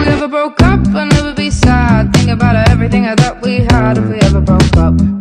ever broke up, I'd never be sad. Think about everything I thought we had if we ever broke up.